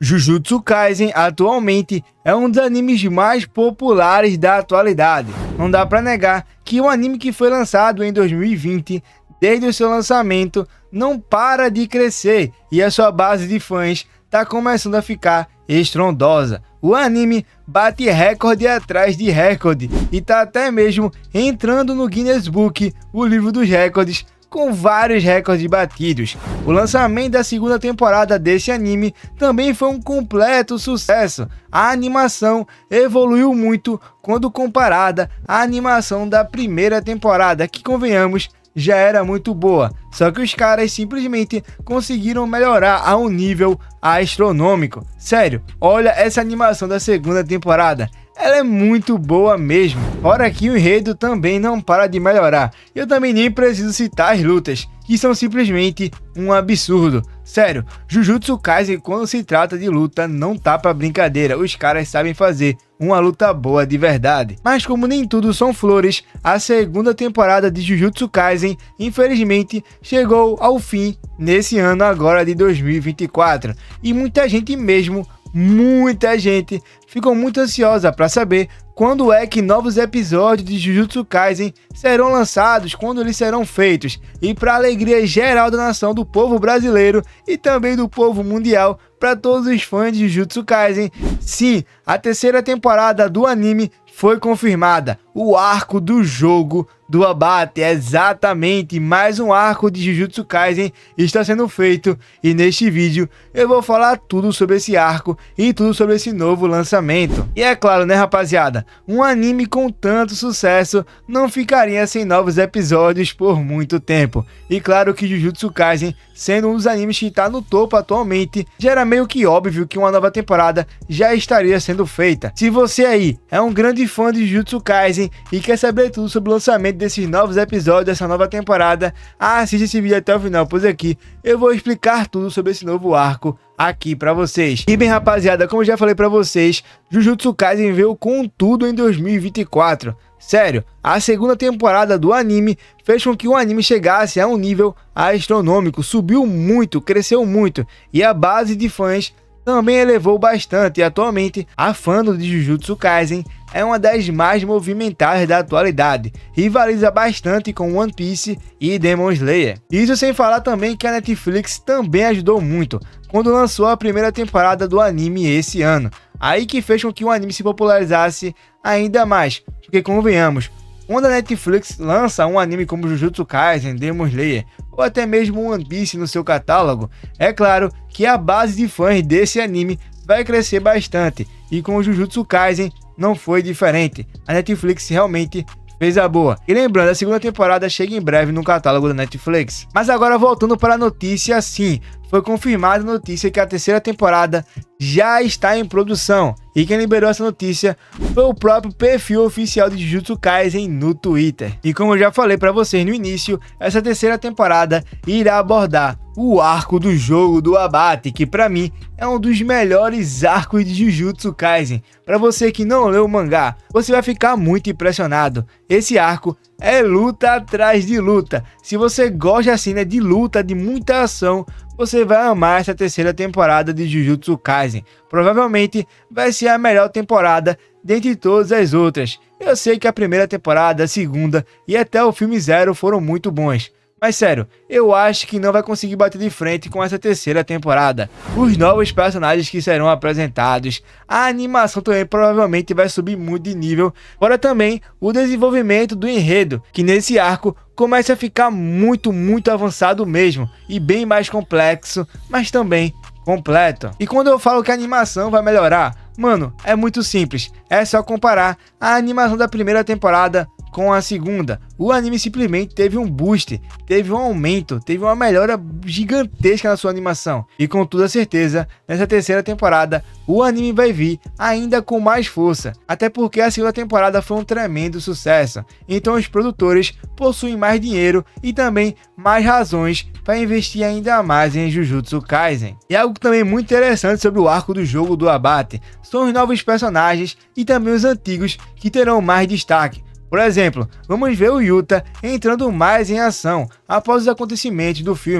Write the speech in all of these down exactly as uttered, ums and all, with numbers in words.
Jujutsu Kaisen atualmente é um dos animes mais populares da atualidade. Não dá pra negar que o anime que foi lançado em dois mil e vinte, desde o seu lançamento, não para de crescer e a sua base de fãs tá começando a ficar estrondosa. O anime bate recorde atrás de recorde e tá até mesmo entrando no Guinness Book, o livro dos recordes, com vários recordes batidos. O lançamento da segunda temporada desse anime também foi um completo sucesso. A animação evoluiu muito quando comparada à animação da primeira temporada, que, convenhamos, já era muito boa, só que os caras simplesmente conseguiram melhorar a um nível astronômico. Sério, olha essa animação da segunda temporada, ela é muito boa mesmo. Fora que o enredo também não para de melhorar. Eu também nem preciso citar as lutas, que são simplesmente um absurdo. Sério, Jujutsu Kaisen, quando se trata de luta, não tá pra brincadeira. Os caras sabem fazer uma luta boa de verdade. Mas como nem tudo são flores, a segunda temporada de Jujutsu Kaisen, infelizmente, chegou ao fim nesse ano agora de dois mil e vinte e quatro. E muita gente mesmo, muita gente, ficou muito ansiosa para saber quando é que novos episódios de Jujutsu Kaisen serão lançados, quando eles serão feitos. E para alegria geral da nação, do povo brasileiro e também do povo mundial, para todos os fãs de Jujutsu Kaisen, sim, a terceira temporada do anime foi confirmada. O arco do jogo do abate, exatamente, mais um arco de Jujutsu Kaisen está sendo feito, e neste vídeo eu vou falar tudo sobre esse arco e tudo sobre esse novo lançamento. E é claro, né, rapaziada, um anime com tanto sucesso não ficaria sem novos episódios por muito tempo. E claro que Jujutsu Kaisen, sendo um dos animes que está no topo atualmente, já era meio que óbvio que uma nova temporada já estaria sendo feita. Se você aí é um grande fã de Jujutsu Kaisen e quer saber tudo sobre o lançamento desses novos episódios dessa nova temporada, assiste esse vídeo até o final, pois aqui eu vou explicar tudo sobre esse novo arco aqui pra vocês. E bem, rapaziada, como eu já falei pra vocês, Jujutsu Kaisen veio com tudo em dois mil e vinte e quatro. Sério, a segunda temporada do anime fez com que o anime chegasse a um nível astronômico, subiu muito, cresceu muito, e a base de fãs também elevou bastante, e atualmente a fandom de Jujutsu Kaisen é uma das mais movimentadas da atualidade, rivaliza bastante com One Piece e Demon Slayer. Isso sem falar também que a Netflix também ajudou muito, quando lançou a primeira temporada do anime esse ano, aí que fez com que o anime se popularizasse ainda mais, porque convenhamos, quando a Netflix lança um anime como Jujutsu Kaisen, Demon Slayer, ou até mesmo One Piece no seu catálogo, é claro que a base de fãs desse anime vai crescer bastante, e com o Jujutsu Kaisen não foi diferente. A Netflix realmente fez a boa. E lembrando, a segunda temporada chega em breve no catálogo da Netflix. Mas agora voltando para a notícia, sim, foi confirmada a notícia que a terceira temporada já está em produção. E quem liberou essa notícia foi o próprio perfil oficial de Jujutsu Kaisen no Twitter. E como eu já falei para vocês no início, essa terceira temporada irá abordar o arco do jogo do abate, que para mim é um dos melhores arcos de Jujutsu Kaisen. Para você que não leu o mangá, você vai ficar muito impressionado. Esse arco é luta atrás de luta. Se você gosta assim, né, de luta, de muita ação, você vai amar essa terceira temporada de Jujutsu Kaisen. Provavelmente vai ser a melhor temporada dentre todas as outras. Eu sei que a primeira temporada, a segunda e até o filme Zero foram muito bons. Mas sério, eu acho que não vai conseguir bater de frente com essa terceira temporada. Os novos personagens que serão apresentados, a animação também provavelmente vai subir muito de nível, fora também o desenvolvimento do enredo, que nesse arco começa a ficar muito, muito avançado mesmo, e bem mais complexo, mas também completo. E quando eu falo que a animação vai melhorar, mano, é muito simples, é só comparar a animação da primeira temporada com a segunda. O anime simplesmente teve um boost, teve um aumento, teve uma melhora gigantesca na sua animação. E com toda certeza, nessa terceira temporada, o anime vai vir ainda com mais força. Até porque a segunda temporada foi um tremendo sucesso. Então os produtores possuem mais dinheiro e também mais razões para investir ainda mais em Jujutsu Kaisen. E algo também muito interessante sobre o arco do jogo do abate são os novos personagens e também os antigos que terão mais destaque. Por exemplo, vamos ver o Yuta entrando mais em ação após os acontecimentos do filme.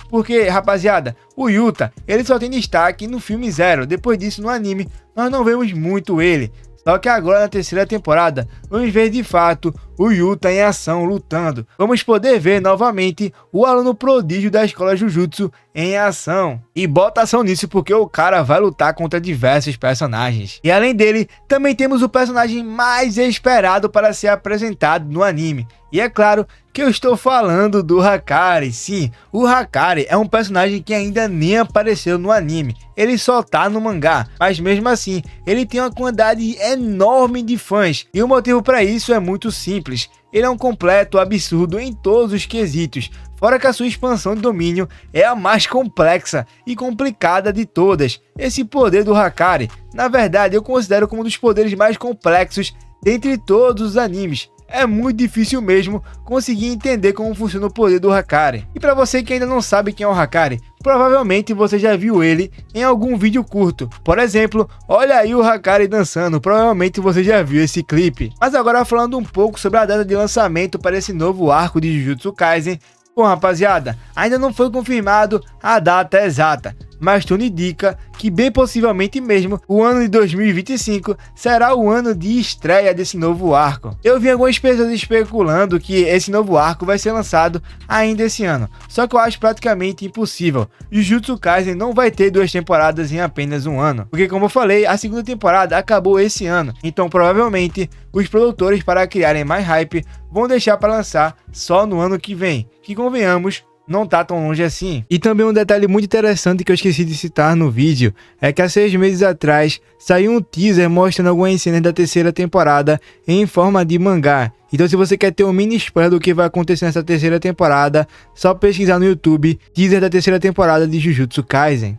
Porque, rapaziada, o Yuta, ele só tem destaque no filme Zero. Depois disso, no anime, nós não vemos muito ele. Só que agora na terceira temporada, vamos ver de fato o Yuta em ação, lutando. Vamos poder ver novamente o aluno prodígio da escola Jujutsu em ação. E bota ação nisso porque o cara vai lutar contra diversos personagens. E além dele, também temos o personagem mais esperado para ser apresentado no anime. E é claro que eu estou falando do Hakari. Sim, o Hakari é um personagem que ainda nem apareceu no anime. Ele só tá no mangá, mas mesmo assim, ele tem uma quantidade enorme de fãs. E o motivo para isso é muito simples. Ele é um completo absurdo em todos os quesitos. Fora que a sua expansão de domínio é a mais complexa e complicada de todas. Esse poder do Hakari, na verdade, eu considero como um dos poderes mais complexos dentre todos os animes. É muito difícil mesmo conseguir entender como funciona o poder do Hakari. E para você que ainda não sabe quem é o Hakari, provavelmente você já viu ele em algum vídeo curto. Por exemplo, olha aí o Hakari dançando, provavelmente você já viu esse clipe. Mas agora falando um pouco sobre a data de lançamento para esse novo arco de Jujutsu Kaisen. Bom, rapaziada, ainda não foi confirmado a data exata, mas tudo indica que bem possivelmente mesmo o ano de dois mil e vinte e cinco será o ano de estreia desse novo arco. Eu vi algumas pessoas especulando que esse novo arco vai ser lançado ainda esse ano, só que eu acho praticamente impossível. Jujutsu Kaisen não vai ter duas temporadas em apenas um ano, porque como eu falei, a segunda temporada acabou esse ano, então provavelmente os produtores, para criarem mais hype, vão deixar para lançar só no ano que vem, que convenhamos, não tá tão longe assim. E também um detalhe muito interessante que eu esqueci de citar no vídeo, é que há seis meses atrás saiu um teaser mostrando algumas cenas da terceira temporada em forma de mangá. Então se você quer ter um mini spoiler do que vai acontecer nessa terceira temporada, só pesquisar no YouTube, teaser da terceira temporada de Jujutsu Kaisen.